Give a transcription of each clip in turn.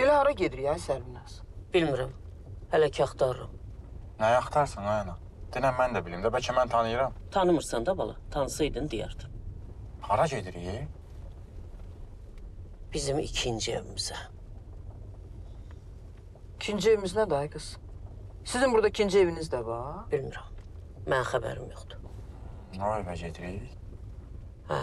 Belə hara gedirik, ay Sərvinaz? Bilmirəm. Hələ ki axtarıram. Nə axtarsan, ay ana? Denən mən də bilim də, bəlkə mən tanıyıram. Tanımırsan da bala. Tanısaydın deyərdim. Hara gedirik? Bizim ikinci evimizə. İkinci evimiz nədir, ay qız? Sizin burada ikinci eviniz də var? Bilmirəm. Mən xəbərim yoxdur. Nə evə gedirik? Hə.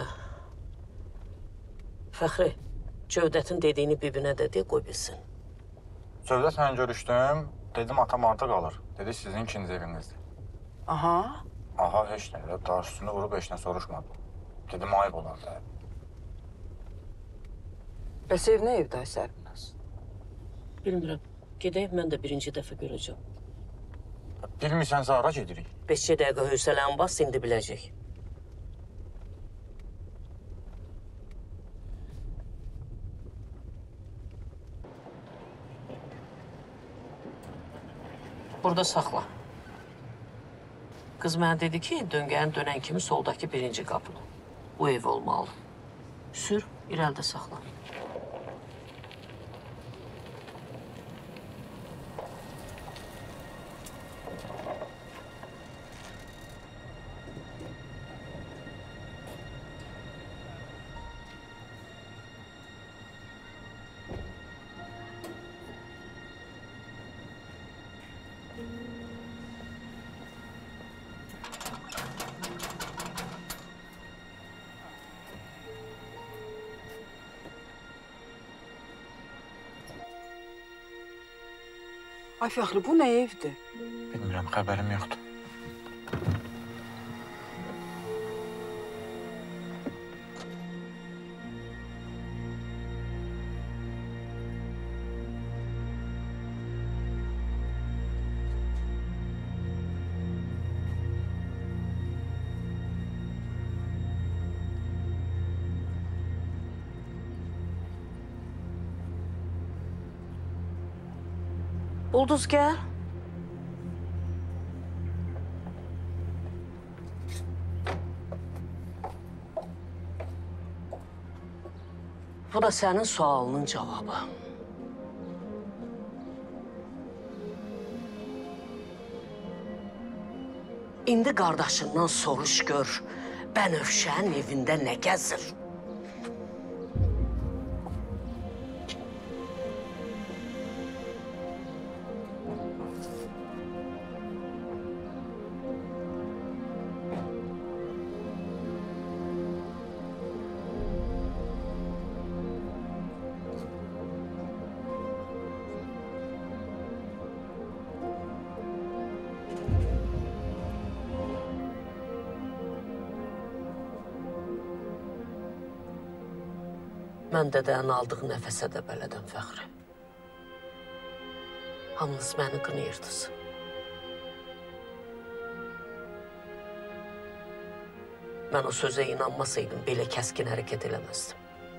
Fəxri, Cövdətin dediyini bibinə də de, qoy bilsin. Cövdətlə görüşdüm, dedim atam orada qalır. Dedi sizin ikinci evinizdir. Aha. Aha, heç nə, daha üstünü vurub heç nə soruşmadım. Dedim ayıb olar da. Bəs ev nə evdə, ay Sərvinaz? Bilmirəm. Gedək, mən də birinci dəfə görəcəm. Bilmirsənsə hara gedirik? 5 dəqiqə hövsələni bas, indi biləcək. Burada saxla. Qız mənə dedi ki, dönən kimi soldakı birinci qapıda. Bu ev olmalı. Sür, irəlidə saxla. Ay Fəxri, bu nə evdir? Bilmirəm, xəbərim yoxdur. Ulduz, gəl. Bu da sənin sualının cavabı. İndi qardaşından soruş gör, Bənövşənin evində nə gəzir? Mən dədənin aldığı nəfəsə də bələdəm, Fəxri. Hamınız məni qınayırdınız. Mən o sözə inanmasaydım, belə kəskin hərəkət eləməzdim.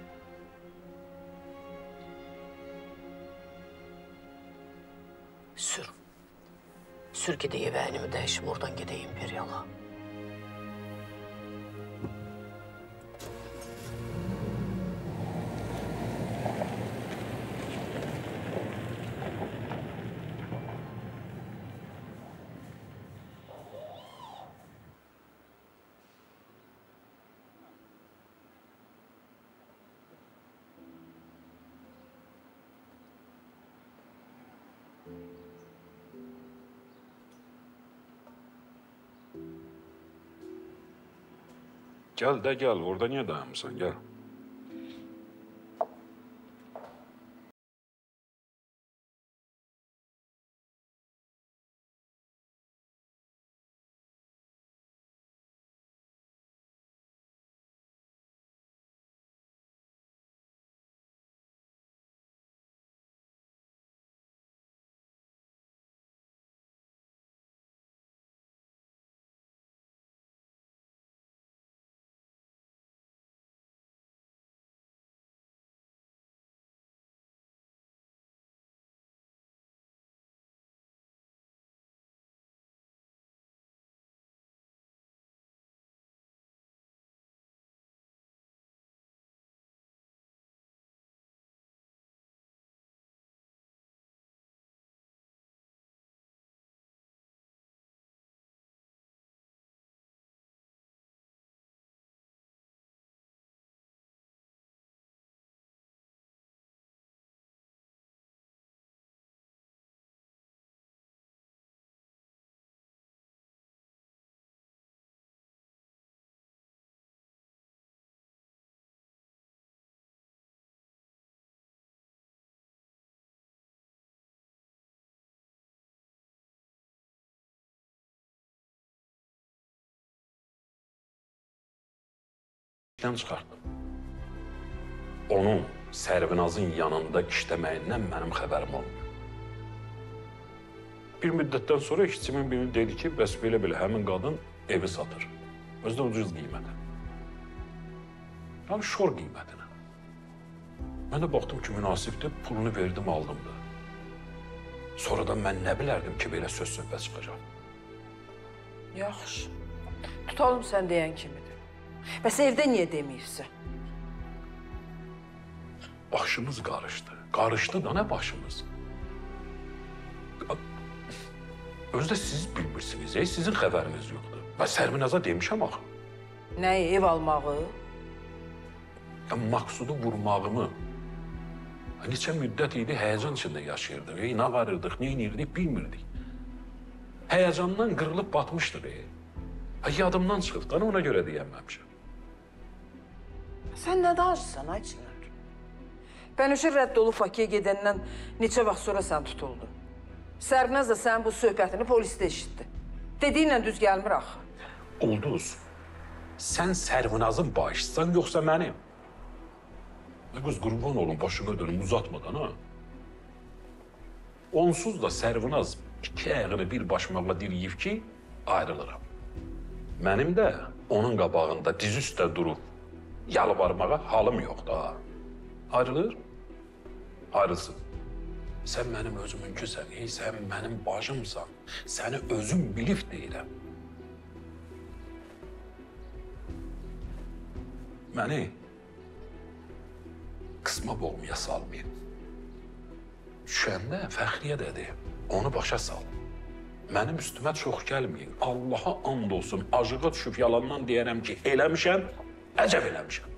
Sür. Sür gedək evə əynimi dəyişim, oradan gedək İmperiala. Gel de gel. Orada niye dayanmışsın? Gel. işdən çıxartdım. Onun Sərvinazın yanında işləməyindən mənim xəbərim olmuyor. Bir müddətdən sonra işçimin biri dedi ki, bəs belə-belə həmin qadın evi satır. Özü də ucuz qiymətə. Yəni şor qiymətinə. Mən də baxdım ki, münasibdir, pulunu verdim, aldım da. Sonradan mən nə bilərdim ki, belə söz-söhbət çıxacaq. Yaxşı. Tutalım sən deyən kimidir. Bəs evdə niyə deməyirsən? Başımız qarışdı. Qarışdı da nə başımız? Özü də siz bilmirsiniz, sizin xəbəriniz yoxdur. Mən Sərvinaza demişəm axı. Nəyi, ev almağı? Maksudu vurmağımı. Neçə müddət idi, həyəcan içində yaşayırdıq. Nə varırdıq, nə inirdik, bilmirdik. Həyəcandan qırılıb batmışdıq. Yadımdan çıxıb, ona görə deyəməmişəm. Sən nə danışırsan, ay Çınar? Bənövşə rədd olub Bakıya gedəndən neçə vaxt sonra sən tutuldun. Sərvinaz da sənin bu söhbətini polisdə eşitdi. Dediyinlə düz gəlmir axı. Ulduz, sən Sərvinazın bağışsan, yoxsa mənim? Qız qurban olun, başına dönüm, uzatmadan ha. Onsuz da Sərvinaz iki ayağını bir başmaqla diriyib ki, ayrılıram. Mənim də onun qabağında diz üstə durub yalvarmağa halım yoxdur ha. Ayrılır, ayrılsın. Sən mənim özümünküsən, sən mənim bacımsan. Səni özüm bilib deyirəm. Məni qısma boğmaya salmayın. Düşəndə Fəxriyə dedi, onu başa sal. Mənim üstümə çox gəlməyin. Allaha and olsun, acığa düşüb yalandan deyərəm ki, eləmişəm, əcəb eləmişəm.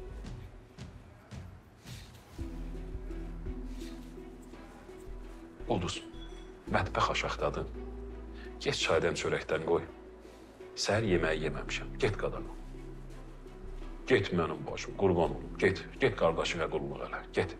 Ulduz, mətbəx aşağıdadır. Get çaydan çörəkdən qoy. Səhər yeməyi yeməmişəm. Get qadana. Get mənim başım, qurban olum. Get, get qardaşına qulluq elə. Get.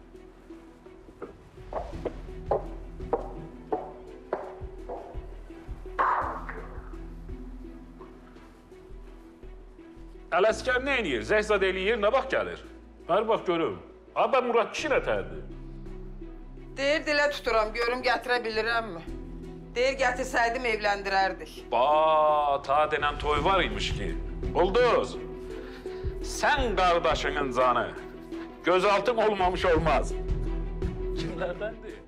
Ələskər nə eləyir? Zəhzad eləyir, nə vaxt gəlir? Hər bax görüm. Abi, Murad kişi nətərdir? Deyir, dilə tuturam, görüm gətirə bilirəmmi? Deyir, gətirsəydim evləndirərdik. Ta denən toy var imiş ki. Ulduz, sən qardaşının canı gözaltın olmamış olmaz. Kimlərdəndir?